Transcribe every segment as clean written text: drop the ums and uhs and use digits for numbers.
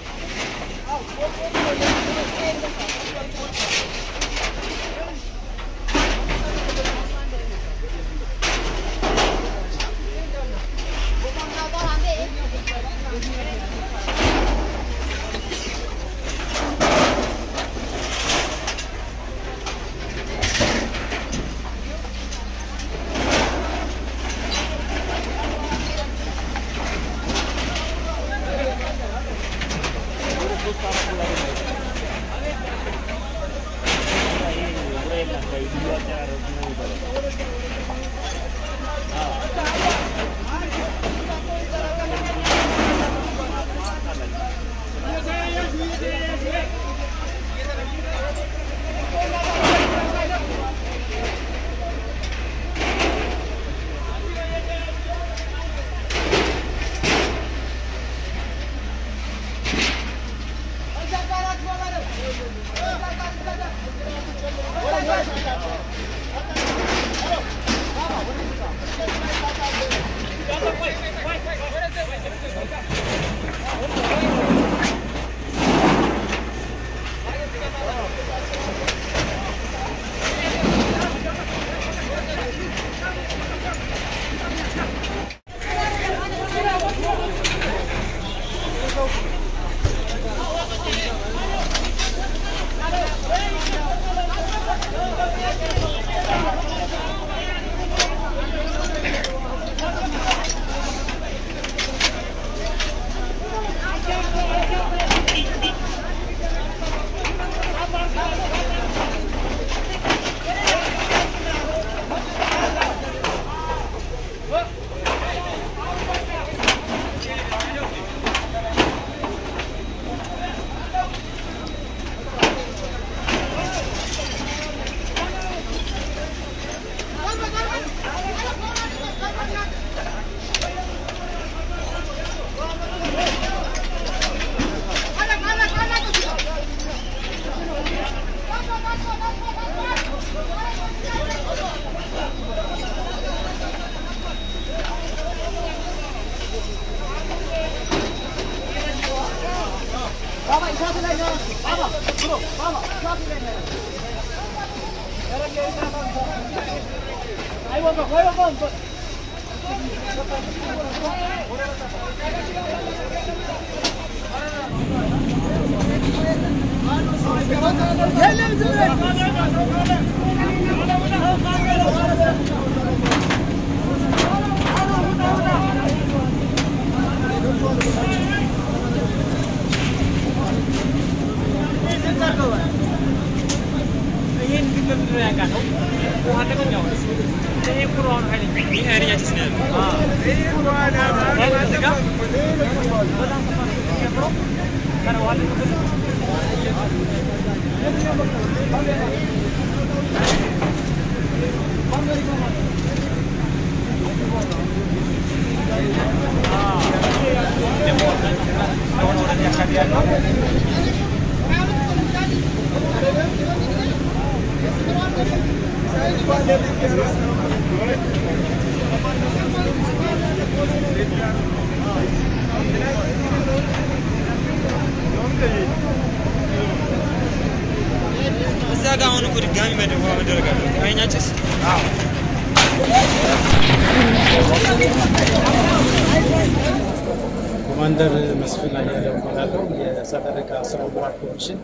ኮማንደር መስፍን አያሌው ባላለው የሳተረካ አስራውራት ኮሚሽን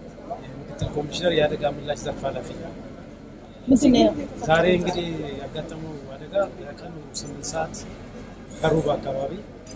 ምክትል ኮሚሽነር ያደጋ ምላሽ ዘርፍ ኃላፊ ምንድነው ዛሬ እንግዲህ ያጋጠመው አደጋ ከቀኑ 8 ሰዓት ከሩብ አካባቢ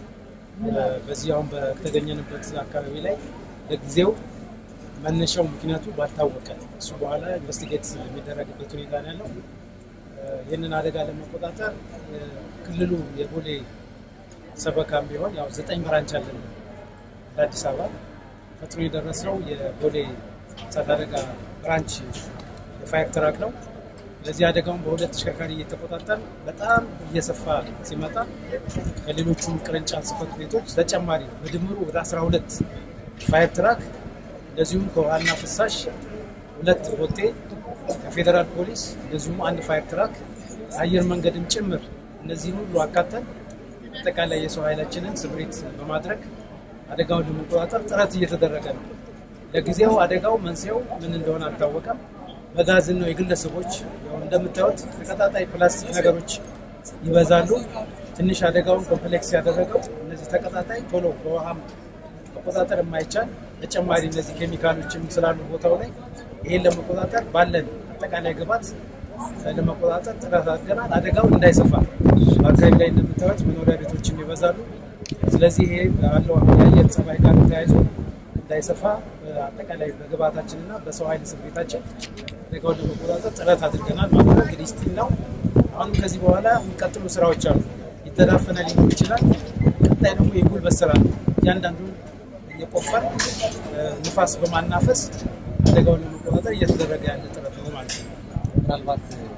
በዚያው በተገኘንበት አካባቢ ላይ ለጊዜው መነሻው ምክንያቱ ባልታወቀ እሱ በኋላ ኢንቨስቲጌት የሚደረግበት ሁኔታ ነው ያለው። ይሄንን አደጋ ለመቆጣጠር ክልሉ የቦሌ ሰበካም ቢሆን ያው 9 ብራንች አለን አዲስ አበባ ፈጥኖ የደረሰው የቦሌ ሳታደጋ ብራንች የፋየር ትራክ ነው። ለዚህ አደጋውን በሁለት ተሽከርካሪ እየተቆጣጠር በጣም እየሰፋ ሲመጣ ከሌሎቹ ቅርንጫፍ ጽፈት ቤቶች ተጨማሪ በድምሩ ወደ 12 ፋየር ትራክ እንደዚሁም ከዋና ፍሳሽ 2 ቦቴ ከፌደራል ፖሊስ እንደዚሁም አንድ ፋየር ትራክ አየር መንገድን ጭምር እነዚህ ሁሉ አካተን አጠቃላይ የሰው ኃይላችንን ስብሪት በማድረግ አደጋውን ለመቆጣጠር ጥረት እየተደረገ ነው ለጊዜው አደጋው መንስኤው ምን እንደሆነ አልታወቀም መጋዘን ነው የግለሰቦች ያው እንደምታዩት ተከታታይ ፕላስቲክ ነገሮች ይበዛሉ ትንሽ አደጋውን ኮምፕሌክስ ያደረገው እነዚህ ተከታታይ ቶሎ በውሃም መቆጣጠር የማይቻል ተጨማሪ እነዚህ ኬሚካሎችም ስላሉ ቦታው ላይ ይሄን ለመቆጣጠር ባለን አጠቃላይ ግባት ለመቆጣጠር ጥረት አድርገናል አደጋው እንዳይሰፋ በአካባቢ ላይ እንደምታዩት መኖሪያ ቤቶችም ይበዛሉ ስለዚህ ይሄ ባለው የአየር ጸባይ ጋር ተያይዞ እንዳይሰፋ አጠቃላይ በግባታችንና በሰው ኃይል ስብሪታችን አደጋውን ለመቆጣጠር ጥረት አድርገናል ማለት ነው እንግዲህ ስቲል ነው አሁን ከዚህ በኋላ የሚቀጥሉ ስራዎች አሉ ይተዳፈነ ሊሆን ይችላል ቀጣይ ደግሞ የጉልበት ስራ ያንዳንዱ የቆፈር ንፋስ በማናፈስ አደጋውን ለመቆጣጠር እየተደረገ ያለ ጥረት ነው ማለት ነው ምናልባት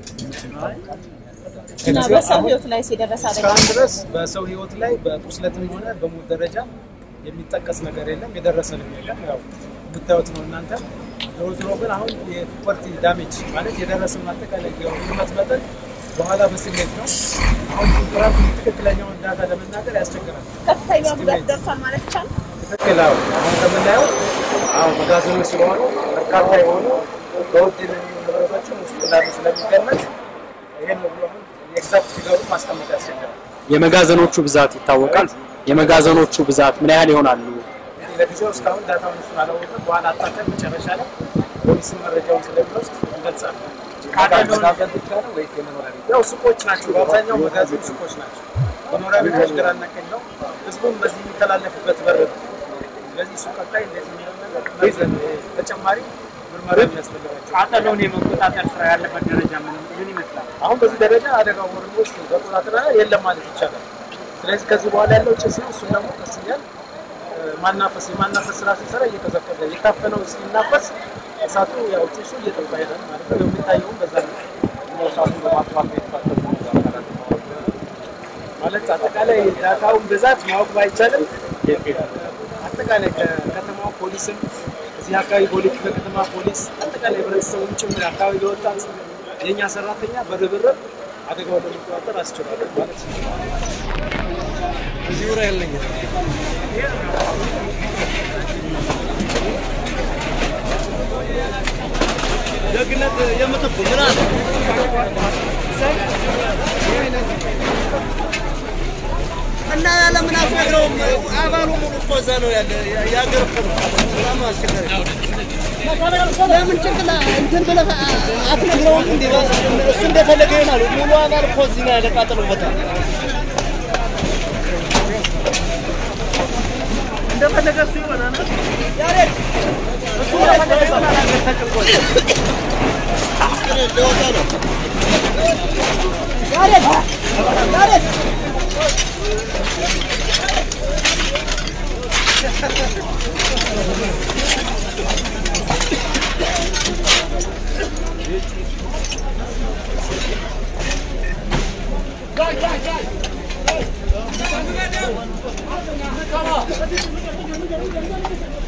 እና በሰው ህይወት ላይ ሲደረስ አደጋ ድረስ በሰው ህይወት ላይ በቁስለትም ሆነ በሞት ደረጃ የሚጠቀስ ነገር የለም የደረሰ ነው የለም ያው ብታዩት ነው እናንተ ዞሮ ግን አሁን የፕሮፐርቲ ዳሜጅ ማለት የደረሰ አጠቃላይ የውድመት መጠን በኋላ በስሜት ነው አሁን ኮንትራክት ትክክለኛው ዳታ ለመናገር ያስቸግራል ከፍተኛ ጉዳት ደርሷል ማለት ይቻላል ትክክለኛው አሁን ተመላው አሁን መጋዘኖች ስለሆኑ በርካታ የሆኑ በውድን ንብረቶችን ውስጥ እንዳሉ ስለሚገመት ይሄን ነው ኤግዛክት ፊገሩ ማስቀመጥ ያስቸግራል የመጋዘኖቹ ብዛት ይታወቃል የመጋዘኖቹ ብዛት ምን ያህል ይሆናሉ ለጊዜው እስካሁን ዳታውን ስላላወቀ በኋላ አጣጣም መጨረሻ ላይ ፖሊስ መረጃውን ስለሚወስድ እንገልጻለን ካደረገው ብቻ ነው ወይስ የመኖሪያ ቤት ያው ሱቆች ናቸው በአብዛኛው መጋዘን ሱቆች ናቸው መኖሪያ ቤቶች ግራና ቀኝ ነው ህዝቡም በዚህ የሚተላለፍበት በር ነው ስለዚህ ሱቅ ላይ እንደዚህ የሚለው ነገር ተጨማሪ ምርመራ የሚያስፈልጋቸው አጠለውን የመቆጣጠር ስራ ያለበት ደረጃ ምን ይመስላል አሁን በዚህ ደረጃ አደጋው ወርዶስ በቁጥጥር የለም ማለት ይቻላል ስለዚህ ከዚህ በኋላ ያለው ጭስ ነው እሱ ደግሞ ከስያል ማናፈስ ስራ ሲሰራ እየተዘከረ የታፈነው ሲናፈስ እሳቱ ያው ጭሱ እየጠፋ ሄዳል ማለት ነው የሚታየው በዛ ነው እሳቱን በማጥፋት የተፈጠረ ማለት አጠቃላይ ዳታውን ብዛት ማወቅ ባይቻልም አጠቃላይ ከከተማው ፖሊስም እዚህ አካባቢ ፖሊስ በከተማ ፖሊስ አጠቃላይ ህብረተሰቡን ጭምር አካባቢ ለወጣት የኛ ሰራተኛ በርብርብ አደጋውን ለመቆጣጠር አስችሏል ማለት ነው እዚህ ወራ ያለኝ ደግነት የምትኩ ምን አለ እና ለምን አትነግረውም አባሉ ሙሉ ቆዛ ነው ያለ ያገር ሰላም አስቸጋሪ ለምን ጭንቅላ እንትን ብለህ አትነግረውም እንዴ እሱ እንደፈለገ ይሆናል ሙሉ አባል ቆዚ ነው ያለቃጠሉበታል እንደፈለገ እሱ ይሆናል ያሬድ እሱ እንደፈለገ ይሆናል አገር ተጨቆለ እንደወጣ ነው ያሬድ Go!